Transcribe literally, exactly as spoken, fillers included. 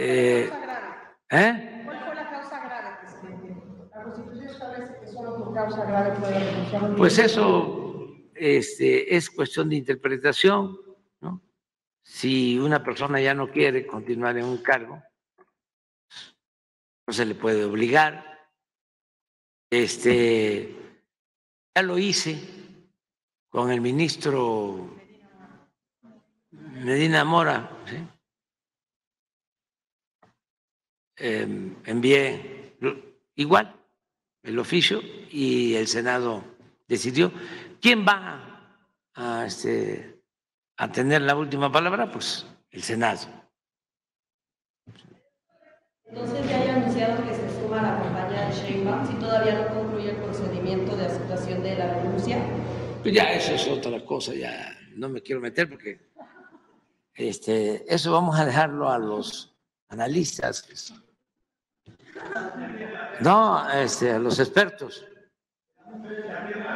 Eh, ¿Eh? ¿Cuál fue la causa grave, presidente? La Constitución establece que solo por causa grave puede renunciar. Pues eso este, es cuestión de interpretación, ¿no? Si una persona ya no quiere continuar en un cargo, no se le puede obligar. Este, ya lo hice con el ministro Medina Mora, ¿sí? Eh, envié igual el oficio y el Senado decidió. ¿Quién va a, este, a tener la última palabra? Pues el Senado. Entonces ya hay anunciado que se suma a la campaña de Sheinbaum si todavía no concluye el procedimiento de aceptación de la renuncia. Pues ya eso es otra cosa, ya no me quiero meter porque este, eso vamos a dejarlo a los analistas. No, este, a los expertos.